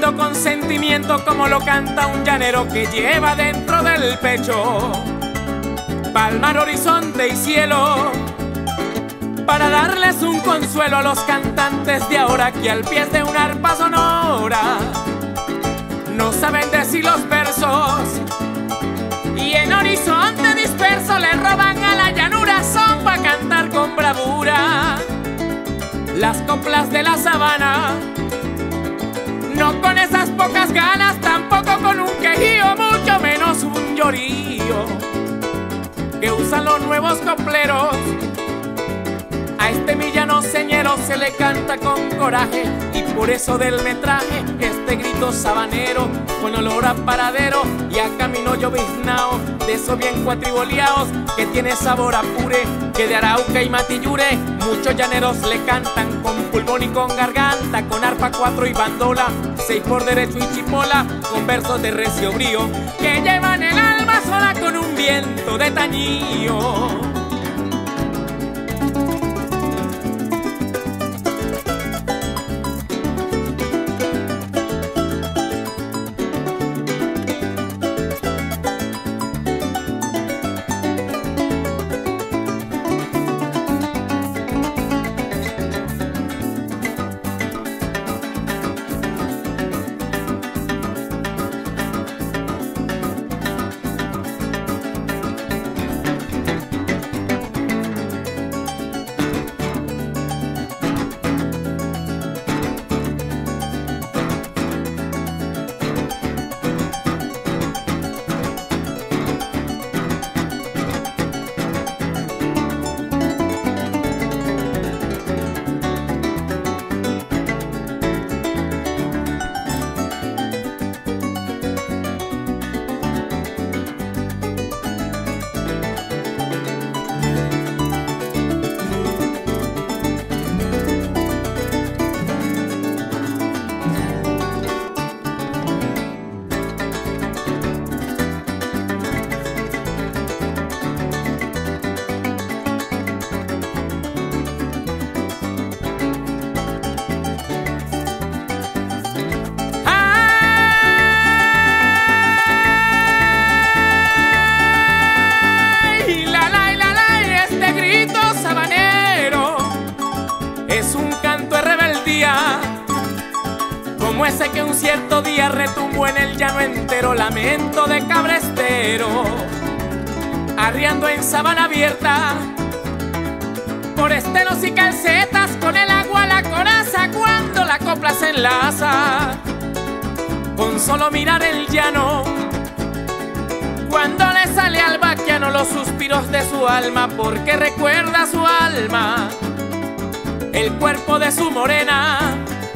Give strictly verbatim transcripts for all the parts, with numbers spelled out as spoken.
Cántalo con sentimiento como lo canta un llanero que lleva dentro del pecho palmar, horizonte y cielo, para darles un consuelo a los cantantes de ahora que al pie de una arpa sonora no saben decir los versos y en horizonte disperso le roban a la llanura son pa' cantar con bravura las coplas de la sabana. No con esas pocas ganas, tampoco con un quejío, mucho menos un llorío que usan los nuevos copleros. A este millano señero se le canta con coraje y por eso del metraje este grito sabanero con olor a paradero y a camino lloviznao, de esos bien cuatriboleados que tiene sabor a pure, que de Arauca y Matillure muchos llaneros le cantan con pulmón y con garganta, con arpa, cuatro y bandola, seis por derecho y chipola, con versos de recio brío que llevan el alma sola con un viento de tañío. Como ese que un cierto día retumbó en el llano entero, lamento de cabrestero, arriando en sabana abierta, por esteros y calcetas, con el agua a la coraza, cuando la copla se enlaza, con solo mirar el llano, cuando le sale al vaquiano los suspiros de su alma, porque recuerda su alma, el cuerpo de su morena,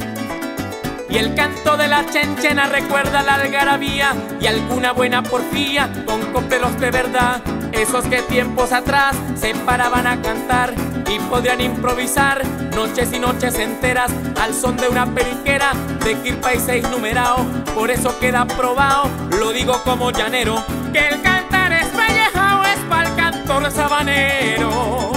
y el canto de la chenchena recuerda la algarabía y alguna buena porfía con copleros de verdad, esos que tiempos atrás se paraban a cantar y podían improvisar noches y noches enteras al son de una periquera de quilpa y seis numerao. Por eso queda probado, lo digo como llanero, que el cantar es pellejao es pa'l cantor sabanero.